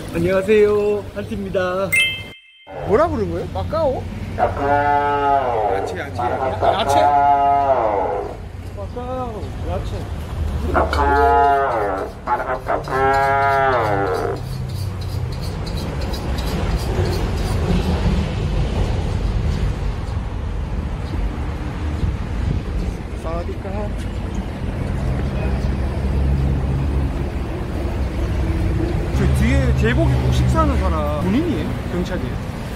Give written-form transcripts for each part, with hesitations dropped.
안녕하세요, 한티입니다. 뭐라 부른 거예요? 마카오? 야채. 야채? 마카오, 야채. 사와디카. 저 뒤에 제복 입고 식사하는 사람 군인이에요? 경찰이에요?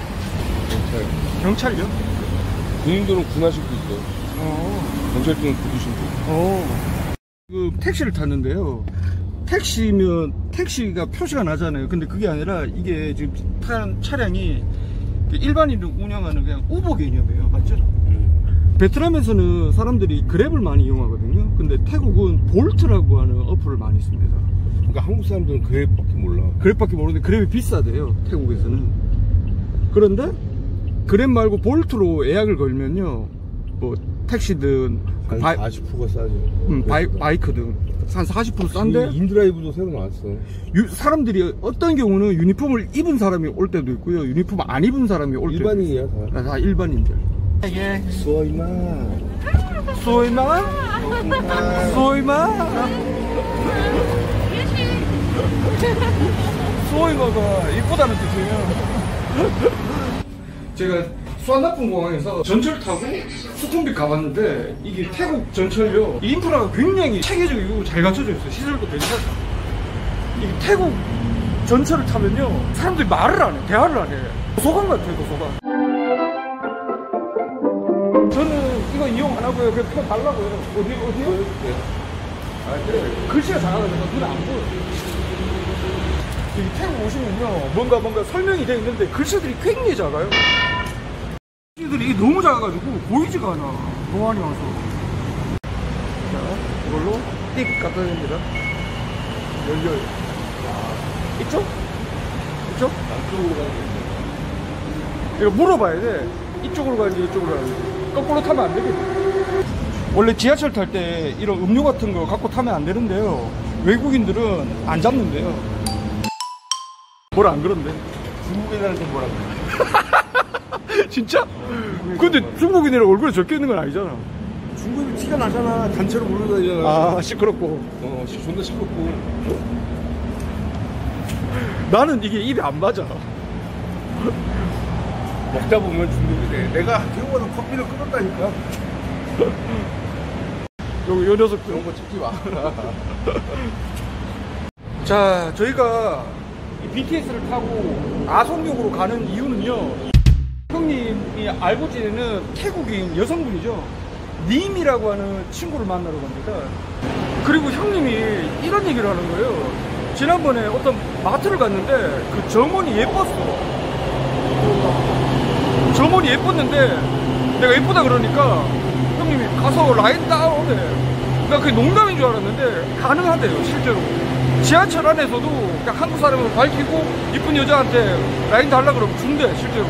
경찰요? 군인들은 군화식도 있어요. 경찰들은 구두신도. 그 택시를 탔는데요. 택시면 택시가 표시가 나잖아요. 근데 그게 아니라 이게 지금 탄 차량이 일반인들 운영하는 그냥 우버 개념이에요. 맞죠? 베트남에서는 사람들이 그랩을 많이 이용하거든요. 근데 태국은 볼트라고 하는 어플을 많이 씁니다. 그러니까 한국 사람들은 그랩밖에 몰라. 그랩밖에 모르는데 그랩이 비싸대요, 태국에서는. 그런데 그랩 말고 볼트로 예약을 걸면요, 뭐 택시든 한 40%가 싸죠. 바이크든 한 40% 싼데, 인드라이브도 새로 나왔어. 사람들이 어떤 경우는 유니폼을 입은 사람이 올 때도 있고요, 유니폼 안 입은 사람이 올 때도 일반인이야, 있어요. 다 일반인들. 이게 소이마 소이마가 이쁘다는 뜻이에요. 제가 수완나푼 공항에서 전철 타고 수쿰빗 가봤는데, 이게 태국 전철요, 인프라가 굉장히 체계적이고 잘 갖춰져 있어요. 시설도 괜찮아요. 이게 태국 전철을 타면요, 사람들이 말을 안 해, 대화를 안 해. 도서관 같아요, 도서관. 저는 이거 이용 안 하고요. 그냥 표 달라고요. 어디요? 아, 그래. 글씨가 작아가지고 눈에 안 보여요. 여기 태국 오시면요, 뭔가 설명이 되어 있는데 글씨들이 굉장히 작아요. 글씨들이 너무 작아가지고 보이지가 않아, 공항에 와서. 자, 이걸로 띡 갖다 줍니다. 열려요. 이쪽? 이쪽? 남쪽으로 가는 이거 물어봐야 돼. 이쪽으로 가는지 이쪽으로 가는지. 거꾸로 타면 안 되겠네. 원래 지하철 탈 때 이런 음료 같은 거 갖고 타면 안 되는데요, 외국인들은 안 잡는데요. 뭐라 안 그런데? 중국인한테 뭐라 그래? 진짜? 근데 중국인이랑 얼굴에 적혀 있는 건 아니잖아. 중국이 티가 나잖아. 단체로 몰려다니잖아. 아, 시끄럽고. 존나 시끄럽고. 나는 이게 입에 안 맞아. 먹다 보면 중독이 돼. 내가 태국에서 커피를 끊었다니까. 요 녀석 그런 거 찍지 마. 자, 저희가 BTS를 타고 아송역으로 가는 이유는요, 형님이 알고 지내는 태국인 여성분이죠, 님이라고 하는 친구를 만나러 갑니다. 그리고 형님이 이런 얘기를 하는 거예요. 지난번에 어떤 마트를 갔는데 그 점원이 예뻤어. 점원이 예뻤는데 내가 예쁘다 그러니까 형님이 가서 라인 따오래. 나 그게 농담인 줄 알았는데 가능하대요, 실제로. 지하철 안에서도 그냥 한국 사람을 밝히고 이쁜 여자한테 라인 달라 그러면 준대, 실제로.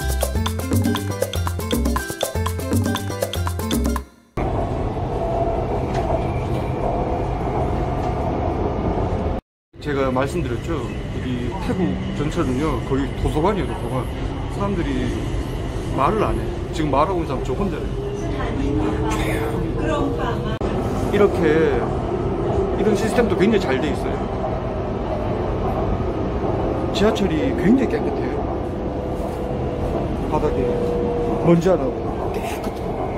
제가 말씀드렸죠, 여기 태국 전철은요 거의 도서관이에요, 도서관. 사람들이 말을 안 해. 지금 말하고 있는 사람 저 혼자예요. 이렇게 이런 시스템도 굉장히 잘 돼 있어요. 지하철이 굉장히 깨끗해요. 바닥에 먼지 안 나고 깨끗해요.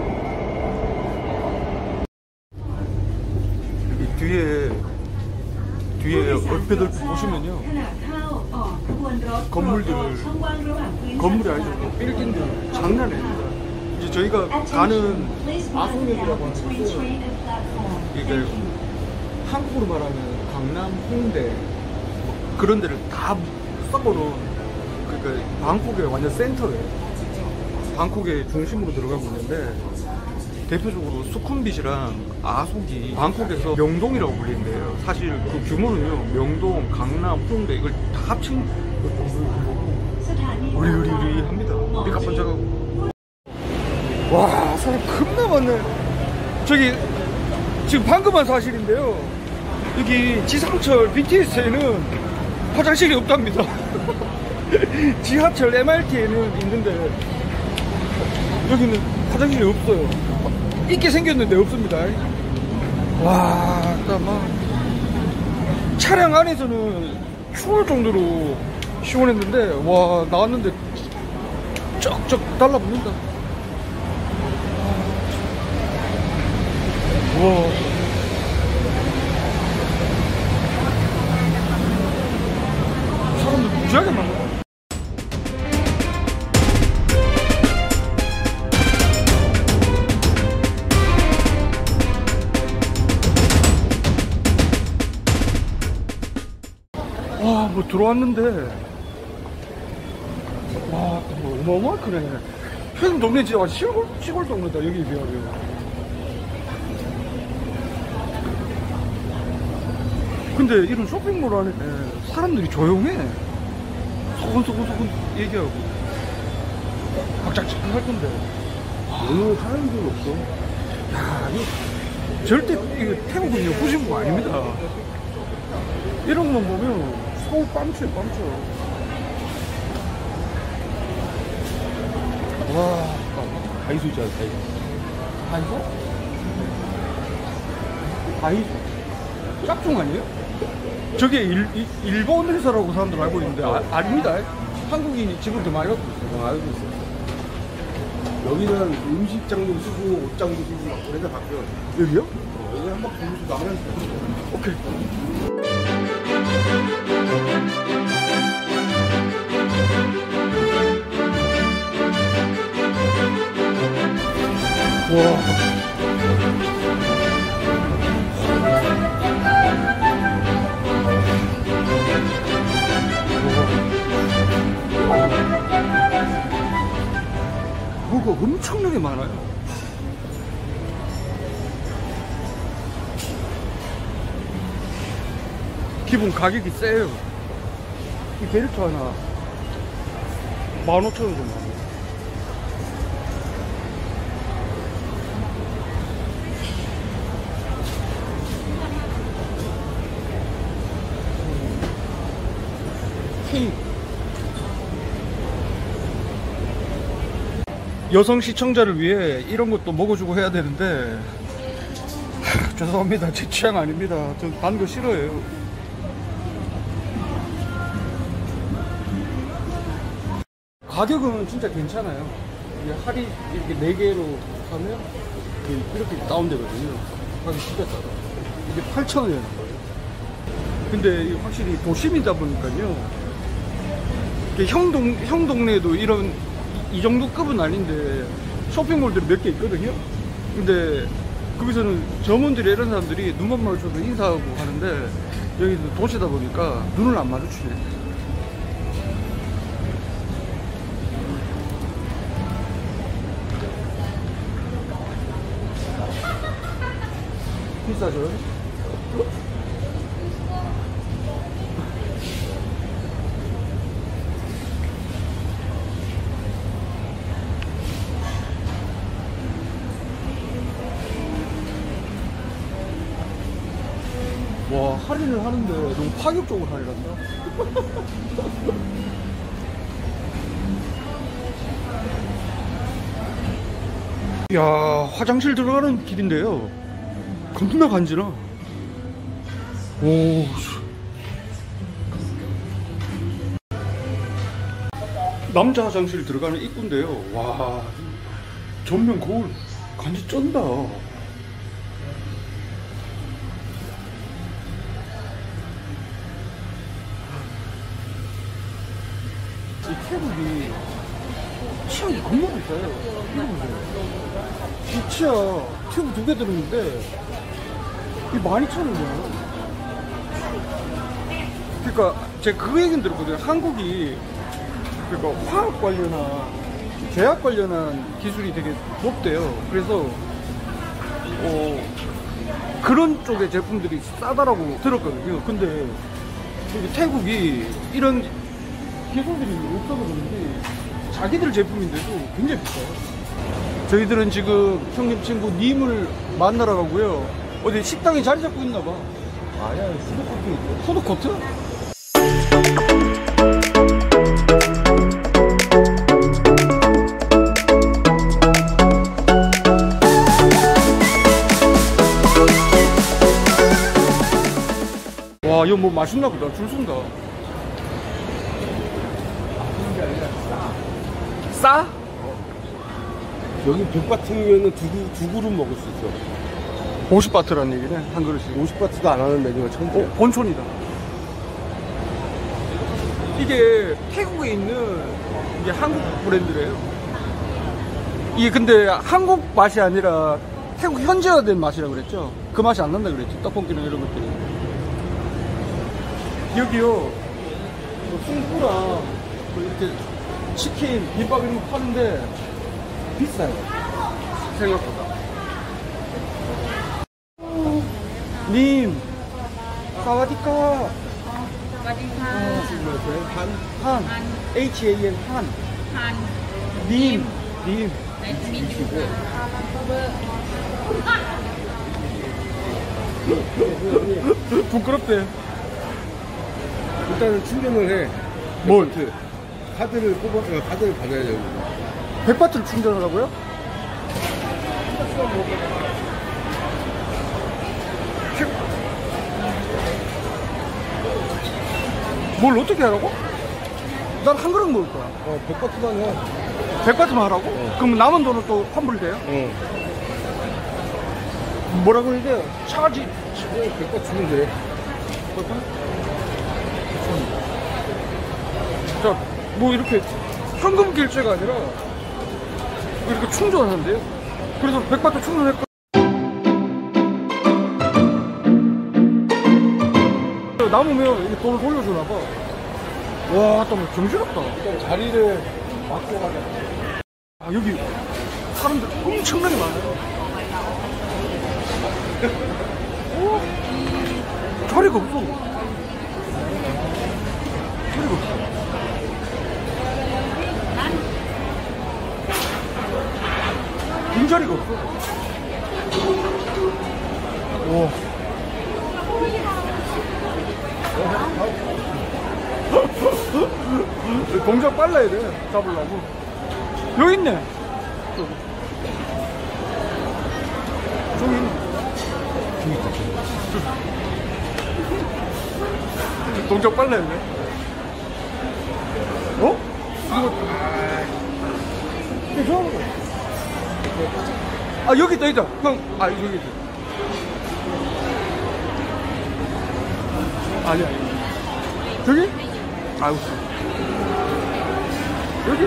여기 뒤에 옆에들 보시면요, 건물이 아니죠, 빌딩들 장난 아닙니다. 이제 저희가 가는 아송역이라고 하는 곳은 이게 한국으로 말하면 강남, 홍대 그런 데를 다 섞어놓은, 그러니까 방콕의 완전 센터예요. 방콕의 중심으로 들어가고 있는데, 대표적으로 수쿰빗이랑 아속이 방콕에서 명동이라고 불리는데요, 사실 그 규모는요, 명동, 강남, 홍대 이걸 다 합친 우리합니다. 우리가 번쩍하고. 와, 사람 겁나 많네. 저기 지금 방금 한 사실인데요, 여기 지상철 BTS에는 화장실이 없답니다. 지하철 MRT에는 있는데 여기는 화장실이 없어요. 있게 생겼는데 없습니다. 와, 막 차량 안에서는 추울 정도로 시원했는데 와, 나왔는데 쩍쩍 달라붙는다. 와, 사람들 무지하게 많아. 와, 뭐 들어왔는데 와, 뭐 어마어마하게 크네. 현 동네 진짜 시골 동네다 여기 비하면. 근데 이런 쇼핑몰 안에 사람들이 조용해. 소곤소곤 얘기하고 각자 할 건데 오늘 사람들 없어. 야, 이거 절대 이거 태국은요 후진국 아닙니다. 이런 것만 보면 서울 빰쳐요, 빰쳐. 와, 다이소 있잖아, 다이소. 다이소? 다이소? 짝퉁 아니에요? 저게 일본 회사라고 사람들 알고 있는데 아닙니다. 한국인이 지금 더 많이 갖고 있어요. 알고 있어. 여기는 음식장도 쓰고 옷장도 쓰고 막 그래서 바뀌어. 여기요? 여기 한번 보면서 나가면 돼. 오케이. 와. 뭐가 엄청나게 많아요. 기본 가격이 세요. 이 벨트 하나 15,000원 정도. 케이크. 여성 시청자를 위해 이런 것도 먹어주고 해야 되는데 죄송합니다. 제 취향 아닙니다. 전 단 거 싫어해요. 가격은 진짜 괜찮아요. 이게 할인 이렇게 4개로 사면 이렇게 다운되거든요. 가격이 진짜 싸다. 이게 8,000원이라는 거예요. 근데 확실히 도심이다 보니까요. 형 동네에도 이 정도 급은 아닌데 쇼핑몰들이 몇 개 있거든요. 근데 거기서는 점원들이 이런 사람들이 눈만 마주쳐도 인사하고 하는데 여기는 도시다 보니까 눈을 안 마주치네. 비싸죠? 와, 할인을 하는데 너무 파격적으로 할인한다. 야, 화장실 들어가는 길인데요. 겁나 간지나. 오. 남자 화장실 들어가는 입구인데요. 와, 전면 거울 간지 쩐다. 이 태국이 치약이 겁나 비싸요. 이거 보세요. 이 치약 튜브 2개 들었는데 이 12,000원이잖아요. 그러니까 제가 그 얘기는 들었거든요. 한국이 그러니까 화학 관련한 제약 관련한 기술이 되게 높대요. 그래서 그런 쪽의 제품들이 싸다라고 들었거든요. 근데 태국이 이런 기술들이 없어서 그런지 자기들 제품인데도 굉장히 비싸요. 저희들은 지금 형님 친구 님을 만나러 가고요. 어디 식당에 자리 잡고 있나봐. 아니야, 푸드코트 있어. 푸드코트? 와, 이거 뭐 맛있나 보다. 줄 쓴다. 싸? 여기 100바트면은 두 그릇 먹을 수 있어. 50바트란 얘기네, 한 그릇이. 50바트도 안 하는 메뉴가 천재야. 본촌이다. 이게 태국에 있는 이게 한국 브랜드래요. 이게 근데 한국 맛이 아니라 태국 현지화된 맛이라 그랬죠. 그 맛이 안 난다 그랬지. 떡볶이나 이런 것들이. 여기요, 뭐 숭뿌랑 뭐 이렇게 치킨, 김밥 이런 거 파는데 비싸요. 생각보다. 님, 사와디카. 한, H-A-N, 한. 님, 님. 부끄럽대. 일단은 충전을 해. 뭘? 카드를 카드를 받아야 되고. 100바트를 충전하라고요? 뭘 어떻게 하라고? 난 한 그릇 먹을 거야. 100바트만 해. 100바트만 하라고? 그럼 남은 돈은 또 환불돼요? 뭐라고 해야 돼요? 차지. 100바트 주면 돼. 자, 뭐 이렇게 현금 결제가 아니라 이렇게 충전한대요. 그래서 100바트 충전했고 남으면 이렇게 돈을 돌려주나 봐. 와, 또 정신없다. 자리를 바꿔 가자. 아, 여기 사람들 엄청나게 많아요. 자리가 없어. 자리가 없어. 빈자리가 없어. 오. 동작 빨라야 돼. 잡으려고. 여기 있네. 저기 있네. 동작 빨라야 돼. 어? 이거. 괜찮은 거. 아, 여기 있다, 있다. 형, 아, 여기 있다. 아니야. 저기? 아이고. 여기?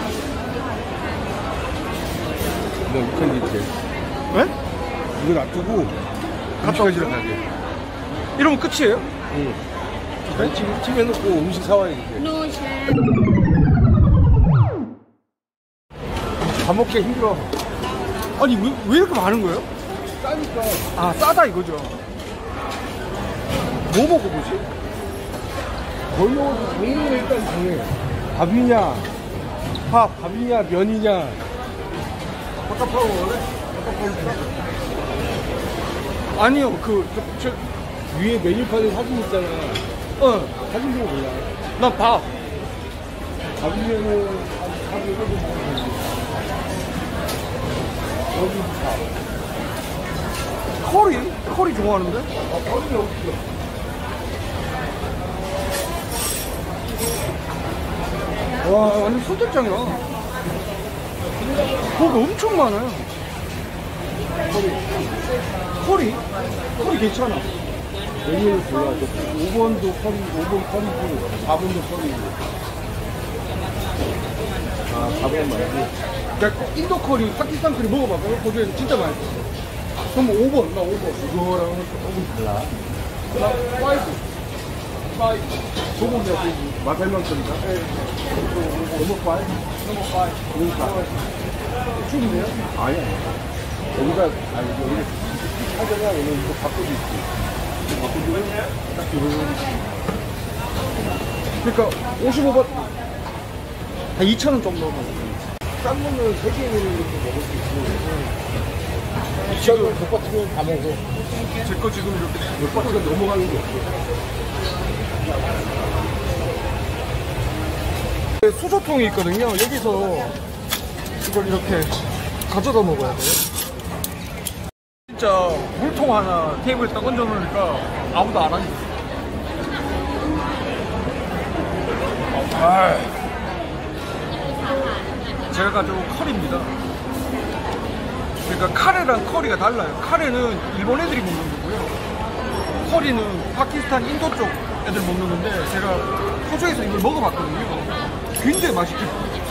뭐, 이렇게 이제. 왜? 이거 놔두고, 갔다 오시러 가게. 이러면 끝이에요? 응. 아니, 지금 해놓고 음식 사와야 돼. 밥 먹기 힘들어. 아니, 왜 이렇게 많은 거예요? 싸니까. 아, 싸다 이거죠. 뭐 먹어보지? 뭘 먹어도 종류는 일단 정해. 밥이냐, 밥이냐, 면이냐. 바깥파워 원래? 아니요, 위에 메뉴판에 사진 있잖아. 사진 보고 몰라. 난 밥. 밥이면은, 밥을 해도 먹으면 여기 밥. 커리 좋아하는데? 커리는 없어. 와, 완전 선택장이야. 뭐가 엄청 많아요. 커리 괜찮아. 메뉴를 골라. 5번도 커리, 5번 커리고, 4번도 커리고. 아, 4번 말고. 내가 인도 커리, 파키스탄 커리 먹어봤거든. 거기에 진짜 맛있어. 그럼 5번, 나 5번. 이거랑은 조금 달라. 나 5. 소금 내가 맛살만 끓인다. 너무 빨? 그러니까. 죽이네요? 아니야. 여기가, 여기 사자가 오늘 이거 바꿔도 있지. 이거 바꿔주면 딱 이런. 그러니까 55번. 한 2,000원 정도 먹어. 싼 거는 3개 이렇게 먹을 수 있고. 지금 못 같으면 다 먹어. 제 거 지금 이렇게 못 같으면 넘어가는 게 없어. 수저통이 있거든요. 여기서 이걸 이렇게 가져다 먹어야 돼요. 진짜 물통 하나 테이블에 딱 얹어 놓으니까 아무도 안 하니. 아, 제가 가져온 커리입니다. 그러니까 카레랑 커리가 달라요. 카레는 일본 애들이 먹는 거고요. 커리는 파키스탄, 인도 쪽 애들 먹는 건데 제가 호주에서 이걸 먹어봤거든요. 굉장히 맛있게.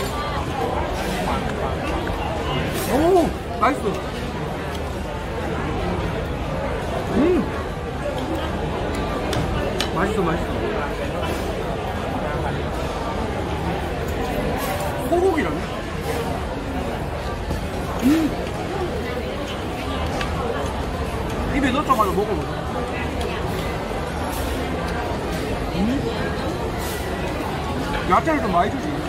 오, 맛있어. 맛있어, 맛있어. 소고기라네. 입에 넣자마자 먹어보자. 야채를 좀 많이 주지.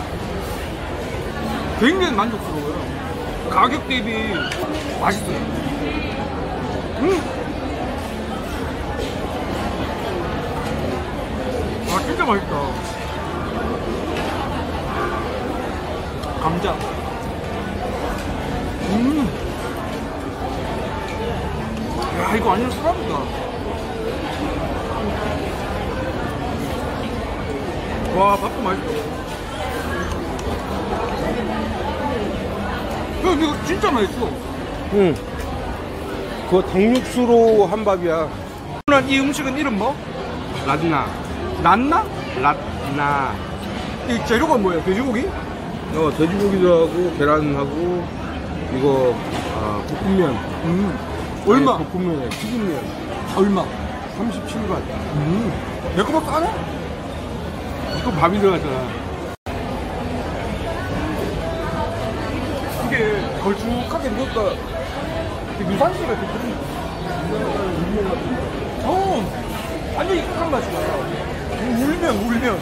굉장히 만족스러워요. 가격 대비 맛있어요. 아, 진짜 맛있다. 감자. 야, 이거 완전 사람이다. 와, 밥도 맛있다. 야, 이거 진짜 맛있어. 응. 그거 닭육수로 한 밥이야. 이 음식은 이름 뭐? 란나. 란나? 란나. 이 재료가 뭐예요? 돼지고기? 돼지고기도 하고 계란하고 이거 볶음면. 얼마? 네, 볶음면에 튀김면. 얼마? 37ባት. 내 거보다 싸네? 또 밥이 들어갔잖아. 이게 걸쭉하게 먹으니까 유산시가 이렇게 들어있네. 완전히 익숙한 맛이 나요. 울면.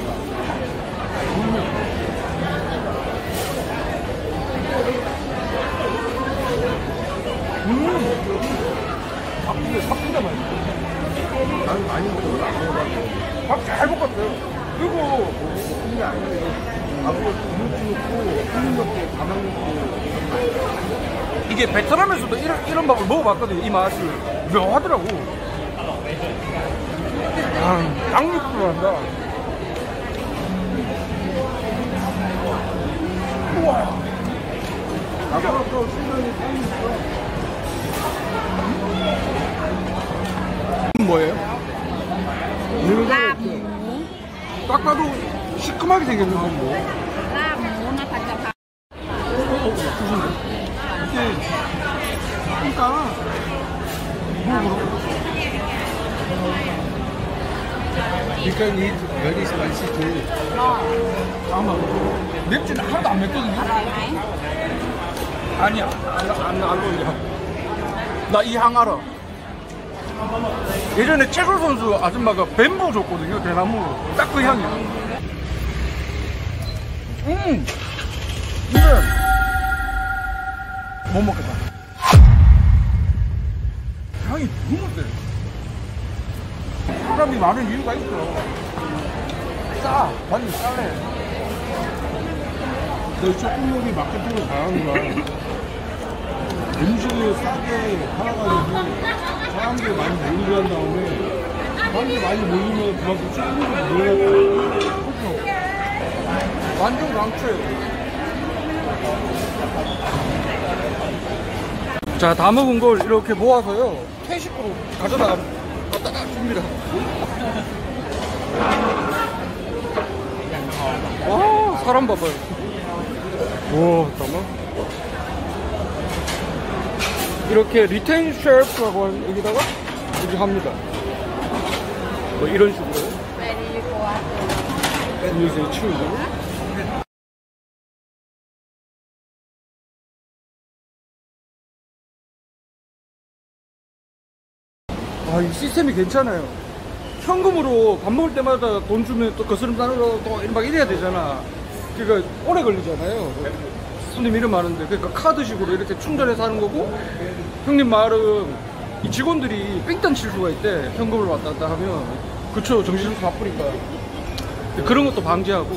밥 진짜 맛있어. 나는 많이 먹어. 밥 잘 볶았어요. 그리고 그게 아니고 밥을 김치 넣고 튀김 넣고 가만 넣고. 이게 베트남에서도 이런 밥을 먹어봤거든요. 이 맛이 묘하더라고. 양육수로 한다. 우와. 아까부터 신랑이 땀이 있어. 뭐예요? 라무. 딱 봐도 시큼하게 생겼는 건 뭐? 라무나ผัดกะเพรา 이게 그러니까 You can eat very spicy too. 잠깐만 맵지는 하나도 안 맵거든요. อร่อยไหม 아니야 안 알로이야. 나 이 향 알아. 예전에 채소 선수 아줌마가 뱀보 줬거든요. 대나무 딱 그 향이야. 이거 못 먹겠다. 향이 너무 세. 사람이 많은 이유가 있어. 싸. 완전 싸네. 너 쇼핑몰이 마케팅을 잘하는 거야. 음식을 싸게 팔아가지고 사람들 많이 모이게 한 다음에 사람들 많이 모이면 그만큼 쇼핑몰이 늘어났다. 완전 강추예요. 자, 다 먹은 걸 이렇게 모아서요 캐식으로 가져다 갖다 줍니다. 와, 사람 봐봐요. 와, 잠깐만. 이렇게 리테인 셰프라고 하는 여기다가 이렇게 합니다. 뭐 이런 식으로. very good. 여기서 치우고. 아, 이 시스템이 괜찮아요. 현금으로 밥 먹을 때마다 돈 주면 또 거스름 따르고 또 막 이래야 되잖아. 그러니까 오래 걸리잖아요. 손님 이름 많은데. 그러니까 카드식으로 이렇게 충전해서 하는 거고, 형님 말은 이 직원들이 뺑딴 칠 수가 있대. 현금을 왔다 갔다 하면. 그쵸, 정신없이 바쁘니까. 그런 것도 방지하고.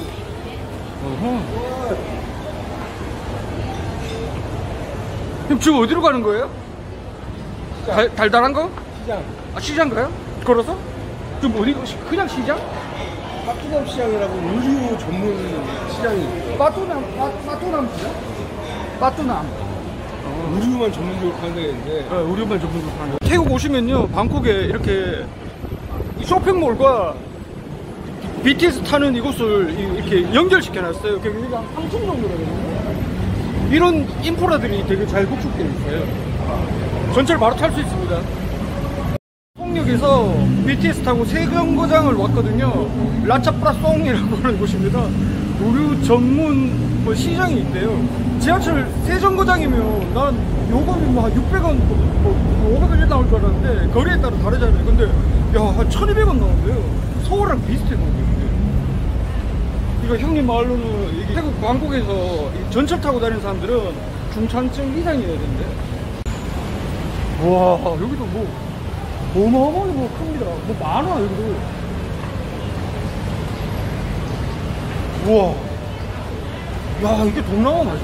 형 지금 어디로 가는 거예요? 달달한 거? 시장. 아, 시장 가요? 걸어서? 지금 어디, 그냥 시장? 빠뚜남 시장이라고 의류 전문 시장이 있어요. 빠뚜남 시장? 빠뚜남. 의류만 전문적으로 파는 데가 있는데 네, 의류만 전문으로 파는 거. 태국 오시면요, 방콕에 이렇게 이 쇼핑몰과 BTS 타는 이곳을 이렇게 연결시켜놨어요. 여기 한 3층 정도 되거든요. 이런 인프라들이 되게 잘 구축되어 있어요. 전철 바로 탈 수 있습니다. 송역에서 BTS 타고 세경거장을 왔거든요. 라차프라송이라고 하는 곳입니다. 의류 전문 뭐 시장이 있대요. 지하철 세정거장이면 난 요금이 뭐 한 600원, 뭐 500원 나올 줄 알았는데 거리에 따라 다르잖아요. 근데 야, 한 1200원 나온대요. 서울랑 비슷해 보이는데. 이거 형님 말로는 이게 태국 방콕에서 이 전철 타고 다니는 사람들은 중산층 이상이어야 된대. 와, 여기도 뭐 어마어마하게 뭐 큽니다. 뭐 많아 여기도. 우와, 야, 이게 동남아 맞아?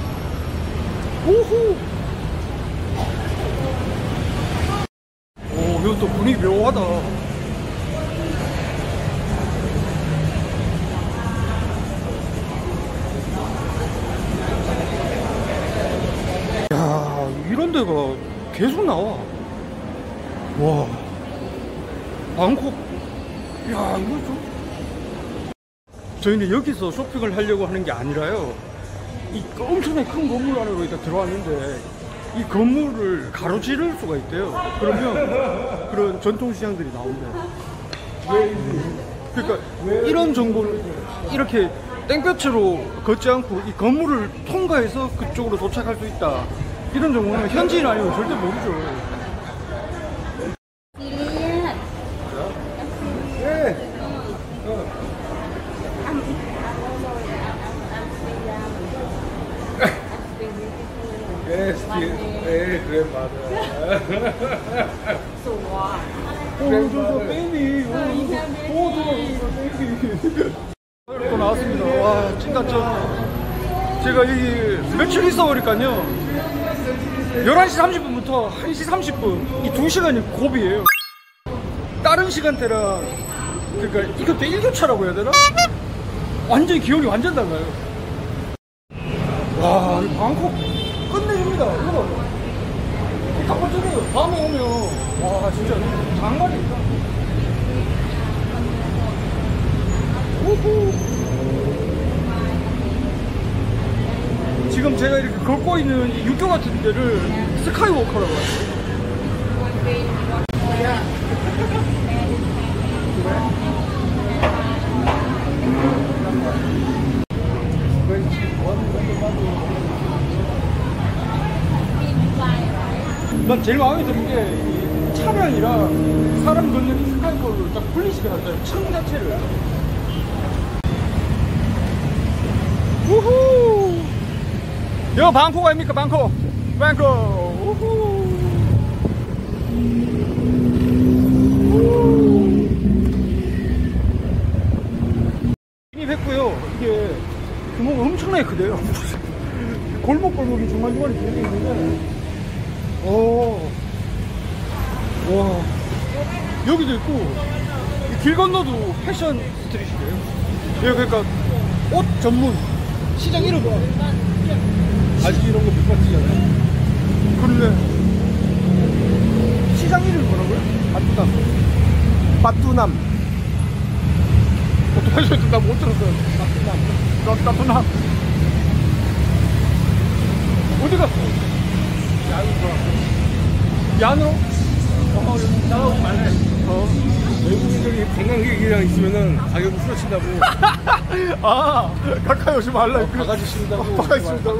오호. 오, 이것도 분위기 묘하다. 야, 이런 데가 계속 나와. 와, 방콕. 야, 이거 좀. 저희는 여기서 쇼핑을 하려고 하는 게 아니라요, 이 엄청나게 큰 건물 안으로 일단 들어왔는데 이 건물을 가로지를 수가 있대요. 그러면 그런 전통시장들이 나온대요. 그러니까 이런 정보를 이렇게 땡볕으로 걷지 않고 이 건물을 통과해서 그쪽으로 도착할 수 있다, 이런 정보는 현지인 아니면 절대 모르죠. 그래 맞아. 저 베이비. 베이비. 또 나왔습니다. 와, 찐같죠. 제가 여기 며칠 있어 보니까요, 11시 30분부터 1시 30분 이 2시간이 고비예요. 다른 시간대랑, 그러니까 이것도 일교차라고 해야 되나? 완전히 기온이 완전 달라요. 와, 이 방콕 끝내줍니다. 이거 봐. 깜빡이네요. 밤에 오면 와, 진짜 장관이 있다. 우후. 지금 제가 이렇게 걷고 있는 이 육교 같은 데를 스카이워커라고 해요. 난 제일 마음에 드는 게 이 차량이랑 사람 걷는 이 스카이워커를 딱 분리시켜놨어요. 층 자체를. 우후. 여기 방콕 아닙니까? 방콕. 방콕. 우후. 했고요. 이게 규모가 엄청나게 크대요. 골목골목이 중간중간에 되어 있는데, 와, 여기도 있고, 길 건너도 패션 스트릿이래요. 여기 그러니까 옷 전문 시장 이름. 아직 이런 거 못 봤지잖아요. 그런데 시장 이름 뭐라고요? 빠뚜남. 오토바이 소리 나 못 들었어요. 빠뚜남. 어디 갔어? 야노? 나가고 말래. 외국인들이 관광객이랑 있으면은 가격을 후려친다고. 아, 가까이 오지 말라. 바가지 씌운다고. 바가지 씌운다고.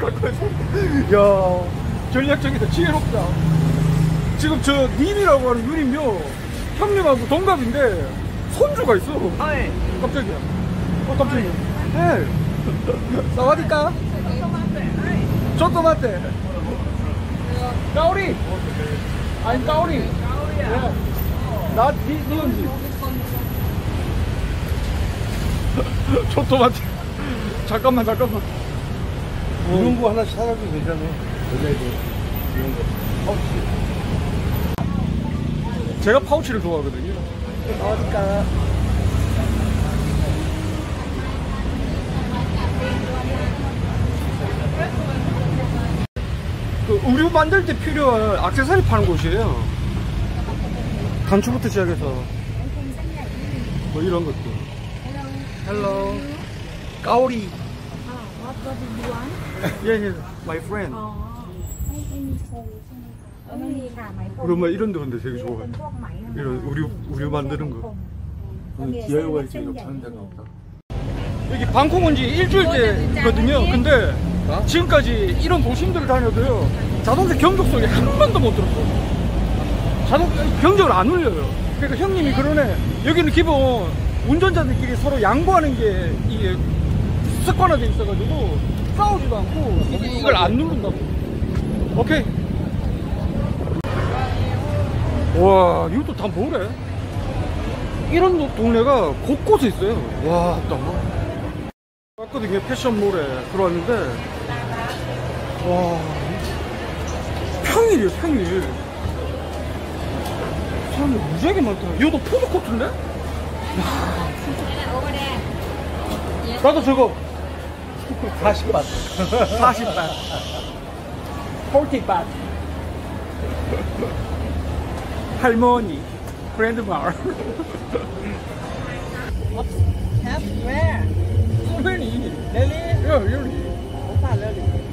야, 전략적이다. 지혜롭다. 지금 저 님이라고 하는 유님요, 형님하고 동갑인데 손주가 있어. 깜짝이야. 깜짝이야. 네. 사와디까? 조토마테. 까오리. 아니, 까오리. 나 니언지. 조토마테. 잠깐만. 이런 거 하나씩 사가도 되잖아. 여자애들 이런 거. 제가 파우치를 좋아하거든요. 사와디까. 만들 때 필요한 액세서리 파는 곳이에요. 단추부터 시작해서 뭐 이런 것도. Hello. 까오리. What do you want? Yeah, yeah. My friend. ไม่มีค่ะไหมพรม 우리 엄마 이런 데 근데 되게 เป็ 좋아해. นพวกไหม 이런 우리 만드는 거. DIY 있으니까 파는 데가 없다. 여기 방콕 온 지 일주일 되거든요. 근데 지금까지 이런 도심들을 다녀도요, 자동차 경적 소리 한 번도 못 들었어요. 경적을 안 울려요. 그러니까 형님이 그러네. 여기는 기본 운전자들끼리 서로 양보하는 게 이게 습관화돼 있어가지고 싸우지도 않고 이걸 안 누른다고. 오케이. 와, 이것도 다 뭐래? 이런 동네가 곳곳에 있어요. 와, 딱. 왔거든요. 패션몰에 들어왔는데, 와, 평일이에요, 평일. 사람이 무지하게 많다. 이것도 푸드코트인데? 나도 저거 40만. 40바. 40바. 할머니, 그랜드마. Where? So many. Really? Yeah, really. Opa, really?